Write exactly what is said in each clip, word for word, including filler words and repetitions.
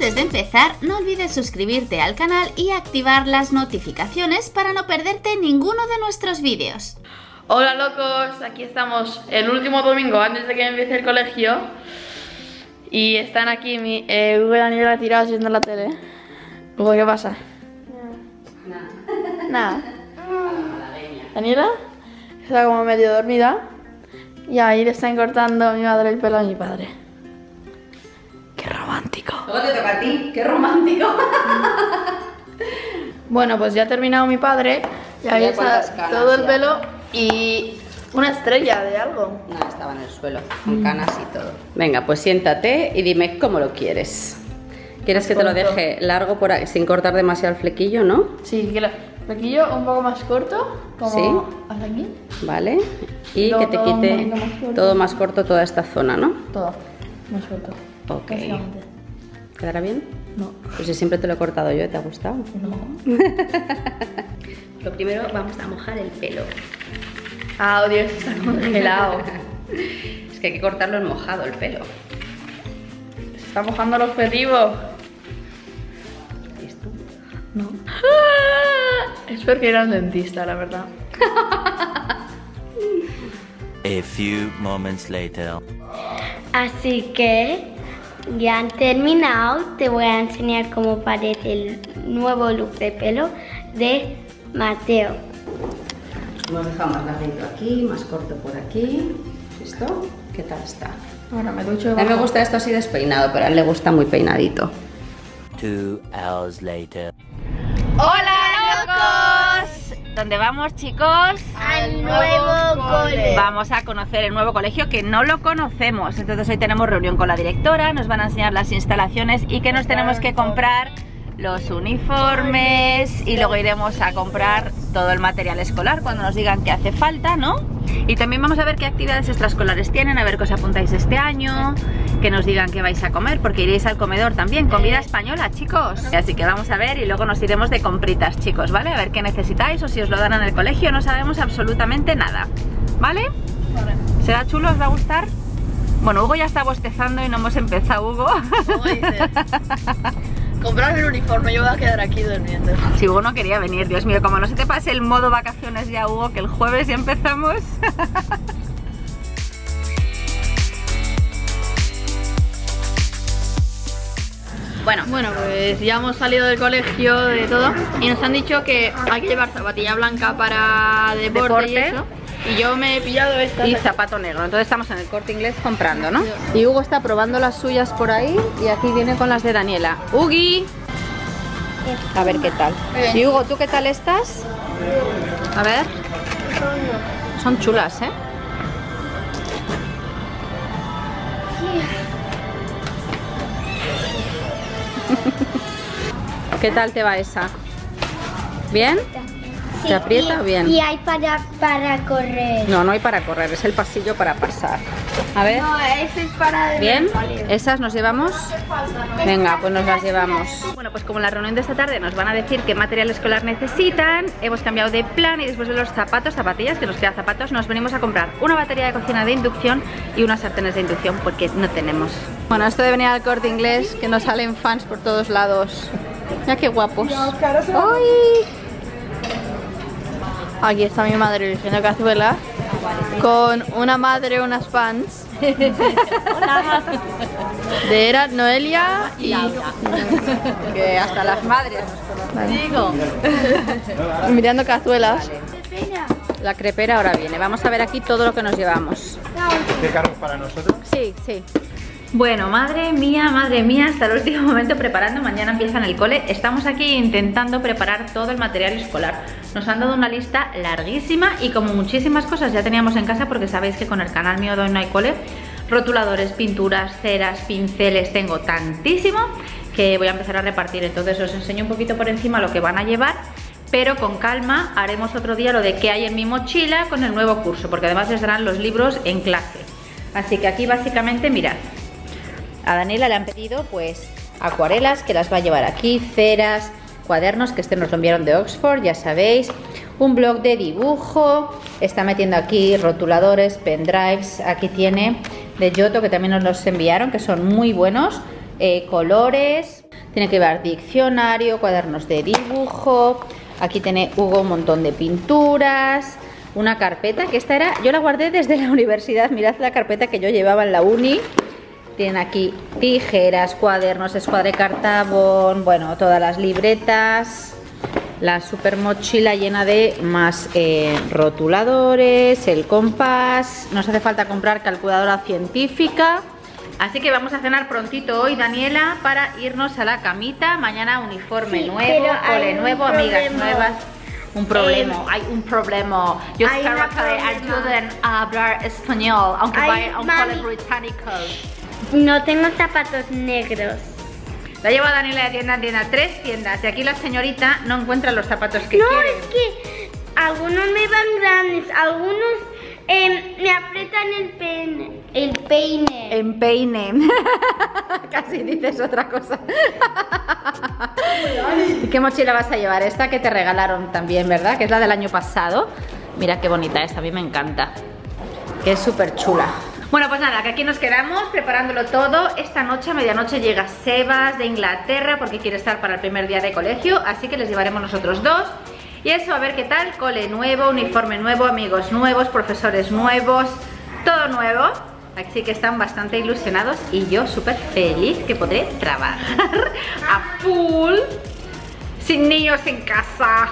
Antes de empezar, no olvides suscribirte al canal y activar las notificaciones para no perderte ninguno de nuestros vídeos. Hola locos, aquí estamos el último domingo antes de que empiece el colegio. Y están aquí mi eh, Hugo y Daniela tirados viendo la tele. Hugo, ¿qué pasa? Nada. Nada. Daniela está como medio dormida. Y ahí le están cortando a mi madre el pelo a mi padre. ¡Qué romántico! Luego te toca a ti, qué romántico. Bueno, pues ya ha terminado mi padre. Y ahí está canas, todo el ya. pelo y una estrella de algo. No, estaba en el suelo, con canas y todo. Venga, pues siéntate y dime cómo lo quieres. ¿Quieres que te lo deje largo por ahí, sin cortar demasiado el flequillo, no? Sí, quiero el flequillo un poco más corto, como ¿sí? hasta aquí. Vale. Y que te quite más todo más corto toda esta zona, ¿no? Todo, más corto. Ok. ¿Quedará bien? No. Pues si siempre te lo he cortado yo, ¿te ha gustado? No. Lo primero vamos a mojar el pelo. Ah, oh, Dios, está congelado. Es que hay que cortarlo en mojado el pelo. Se está mojando el objetivo. ¿Listo? No. Espero que ir al dentista, la verdad. A few moments later. Así que ya han terminado. Te voy a enseñar cómo parece el nuevo look de pelo de Mateo. Hemos dejado más larguito aquí, más corto por aquí. ¿Listo? ¿Qué tal está? Ahora me ducho. A mí me gusta esto así despeinado, pero a él le gusta muy peinadito. Two hours later. ¡Hola, locos! ¿Dónde vamos, chicos? Al nuevo cole. Vamos a conocer el nuevo colegio que no lo conocemos. Entonces hoy tenemos reunión con la directora, nos van a enseñar las instalaciones y que nos tenemos que comprar los uniformes y luego iremos a comprar todo el material escolar cuando nos digan que hace falta, ¿no? Y también vamos a ver qué actividades extraescolares tienen, a ver qué os apuntáis este año, que nos digan qué vais a comer, porque iréis al comedor también, comida española, chicos. Así que vamos a ver y luego nos iremos de compritas, chicos, ¿vale? A ver qué necesitáis o si os lo dan en el colegio, no sabemos absolutamente nada, ¿vale? Vale. ¿Será chulo? ¿Os va a gustar? Bueno, Hugo ya está bostezando y no hemos empezado, Hugo. ¿Cómo dices? Comprarme el uniforme, yo voy a quedar aquí durmiendo. Si Hugo no quería venir, Dios mío, como no se te pase el modo vacaciones ya, Hugo, que el jueves ya empezamos. Bueno, bueno, pues ya hemos salido del colegio, de todo, y nos han dicho que hay que llevar zapatilla blanca para deporte, Deporte. y eso. Y yo me he pillado esta. Y zapato negro, entonces estamos en el Corte Inglés comprando, ¿no? Y Hugo está probando las suyas por ahí y aquí viene con las de Daniela. ¡Ugui! A ver qué tal. Y Hugo, ¿tú qué tal estás? A ver. Son chulas, ¿eh? ¿Qué tal te va esa? ¿Bien? Sí, ¿Te aprieta? y, Bien. Y hay para, para correr. No, no hay para correr, es el pasillo para pasar. A ver. No, ese es para... ¿Bien? ¿Esas nos llevamos? Venga, pues nos las llevamos. Bueno, pues como en la reunión de esta tarde nos van a decir qué material escolar necesitan, hemos cambiado de plan y después de los zapatos, zapatillas, que nos quedan zapatos, nos venimos a comprar una batería de cocina de inducción y unas sartenes de inducción porque no tenemos. Bueno, esto de venir al Corte Inglés, que nos salen fans por todos lados. Mira qué guapos. ¡Ay! Aquí está mi madre eligiendo cazuelas con una madre, unas fans de Era, Noelia y Que hasta las madres nos digo mirando cazuelas. La crepera ahora viene. Vamos a ver aquí todo lo que nos llevamos. ¿Qué cargos para nosotros? Sí, sí. Bueno, madre mía, madre mía, hasta el último momento preparando, mañana empiezan el cole. Estamos aquí intentando preparar todo el material escolar. Nos han dado una lista larguísima y como muchísimas cosas ya teníamos en casa, porque sabéis que con el canal mío de Hoy No Hay Cole, rotuladores, pinturas, ceras, pinceles, tengo tantísimo que voy a empezar a repartir. Entonces os enseño un poquito por encima lo que van a llevar, pero con calma haremos otro día lo de qué hay en mi mochila con el nuevo curso, porque además les darán los libros en clase. Así que aquí básicamente, mirad, a Daniela le han pedido pues acuarelas, que las va a llevar aquí, ceras, cuadernos, que este nos lo enviaron de Oxford, ya sabéis, un blog de dibujo, está metiendo aquí rotuladores, pendrives, aquí tiene de Giotto, que también nos los enviaron, que son muy buenos, eh, colores, Tiene que llevar diccionario, cuadernos de dibujo. Aquí tiene Hugo un montón de pinturas, una carpeta, que esta era, yo la guardé desde la universidad. Mirad la carpeta que yo llevaba en la uni. Tienen aquí tijeras, cuadernos, escuadre cartabón, bueno, todas las libretas. La super mochila llena de más eh, rotuladores, el compás. Nos hace falta comprar calculadora científica. Así que vamos a cenar prontito hoy, Daniela, para irnos a la camita. Mañana uniforme Sí, nuevo, pero hay cole un nuevo, amigas problema. nuevas. Un problema, Eh, hay un problema. Yo hay espero un que problema. ayuden a hablar español, aunque Ay, vaya a un mami. cole británico. No tengo zapatos negros. La llevo a Daniela de tienda en tienda, tres tiendas, y aquí la señorita no encuentra los zapatos que No, quiere. es que algunos me van grandes, algunos eh, me aprietan el peine. El peine. En peine. Casi dices otra cosa. ¿Y qué mochila vas a llevar? Esta que te regalaron también, ¿verdad? Que es la del año pasado. Mira qué bonita esta, a mí me encanta. Que es súper chula. Bueno, pues nada, que aquí nos quedamos preparándolo todo. Esta noche, a medianoche, llega Sebas de Inglaterra porque quiere estar para el primer día de colegio, así que les llevaremos nosotros dos. Y eso, a ver qué tal, cole nuevo, uniforme nuevo, amigos nuevos, profesores nuevos, todo nuevo. Así que están bastante ilusionados y yo súper feliz que podré trabajar a full, sin niños en casa.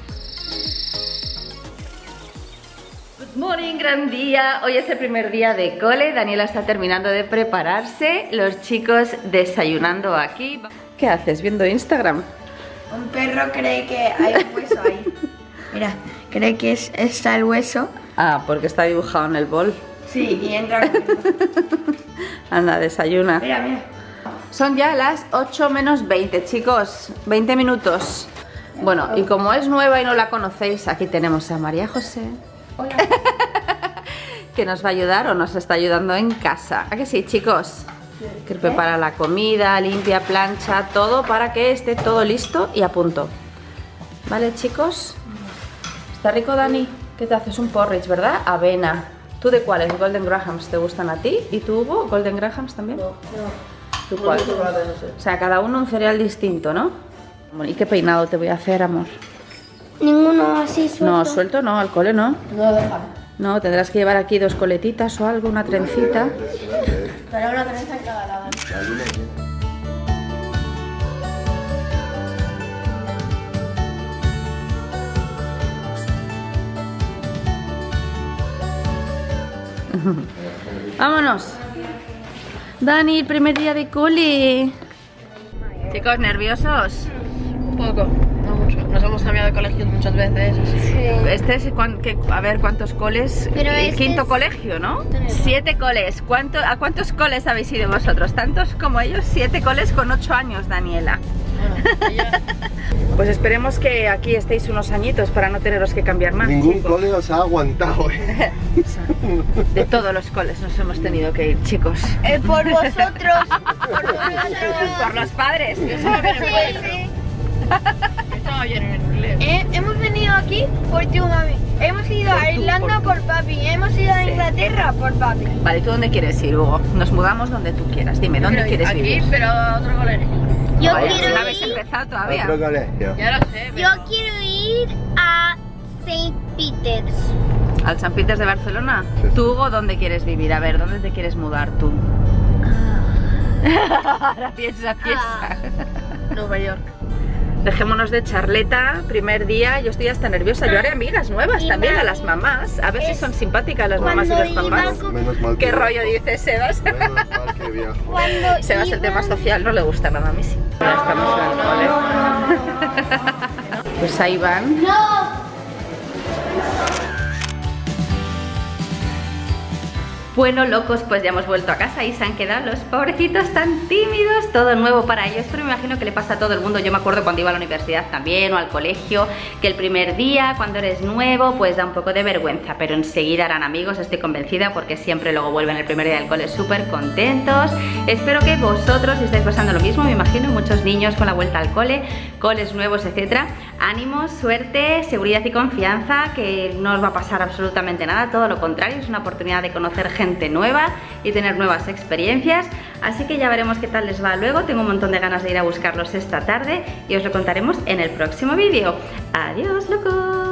Good morning, gran día. Hoy es el primer día de cole. Daniela está terminando de prepararse. Los chicos desayunando aquí. ¿Qué haces? ¿Viendo Instagram? Un perro cree que hay un hueso ahí. Mira, cree que es, está el hueso. Ah, porque está dibujado en el bol. Sí, y entra. Anda, desayuna. Mira, mira. Son ya las ocho menos veinte, chicos. veinte minutos. Bueno, y como es nueva y no la conocéis, aquí tenemos a María José. Hola. Que nos va a ayudar o nos está ayudando en casa. ¿A que sí, chicos? Que prepara la comida, limpia, plancha, todo para que esté todo listo y a punto. ¿Vale, chicos? ¿Está rico, Dani? ¿Qué te haces? Un porridge, ¿verdad? Avena. ¿Tú de cuáles? Golden Grahams te gustan a ti? ¿Y tú, Hugo? ¿Golden Grahams también? No, no. ¿Tú cuál? O sea, cada uno un cereal distinto, ¿no? ¿Y qué peinado te voy a hacer, amor? Ninguno así suelto. No, suelto no, al cole no. No, déjame. No, tendrás que llevar aquí dos coletitas o algo, una trencita. Pero una trenza en cada lado. Vámonos. Dani, el primer día de cole. Chicos, ¿nerviosos? Un poco, no mucho. Nos hemos cambiado de colegio muchas veces. Sí. Este es, cuan- que- a ver, ¿cuántos coles? Pero El este quinto es- colegio, ¿no? Siete coles. ¿Cuánto, ¿A cuántos coles habéis ido vosotros? ¿Tantos como ellos? Siete coles con ocho años, Daniela. Bueno, ella... Pues esperemos que aquí estéis unos añitos para no teneros que cambiar más. Ningún chicos. cole os ha aguantado, ¿eh? De todos los coles nos hemos tenido que ir, chicos. Eh, por vosotros. Por Por los padres. Yo estaba bien en inglés. Yo estaba bien en inglés. Eh, hemos venido aquí por ti, mami. Hemos ido Por a tú, Irlanda por por, papi. Hemos ido a Sí. Inglaterra por papi. Vale, ¿tú dónde quieres ir, Hugo? Nos mudamos donde tú quieras. Dime, ¿dónde Pero quieres aquí, vivir? pero a otro colegio. Yo Vaya, quiero no habéis ir. empezado todavía. Otro colegio. Ya lo sé, pero... Yo quiero ir a Saint Peter's. ¿Al San Peters de Barcelona? Sí, sí. ¿Tú, Hugo, dónde quieres vivir? A ver, ¿dónde te quieres mudar tú? Ahora piensa, piensa. Nueva York. Dejémonos de charleta, primer día, yo estoy hasta nerviosa. Yo haré amigas nuevas Y también, a mami, las mamás. A ver si es son simpáticas las mamás y cuando los papás. iba- Menos mal que ¿Qué rollo viajo. dice Sebas? Menos mal que viajo. Cuando Sebas, el iba- tema social no le gusta nada a mí sí. Ya estamos en el cole. Pues ahí van. No. Bueno, locos, pues ya hemos vuelto a casa y se han quedado los pobrecitos tan tímidos, todo nuevo para ellos, pero me imagino que le pasa a todo el mundo. Yo me acuerdo cuando iba a la universidad también o al colegio, que el primer día, cuando eres nuevo, pues da un poco de vergüenza, pero enseguida harán amigos, estoy convencida, porque siempre luego vuelven el primer día del cole súper contentos. Espero que vosotros estáis pasando lo mismo, me imagino, muchos niños con la vuelta al cole, coles nuevos, etcétera. ánimo, suerte, seguridad y confianza, que no os va a pasar absolutamente nada, todo lo contrario, es una oportunidad de conocer gente nueva y tener nuevas experiencias, así que ya veremos qué tal les va luego. Tengo un montón de ganas de ir a buscarlos esta tarde y os lo contaremos en el próximo vídeo. Adiós, locos.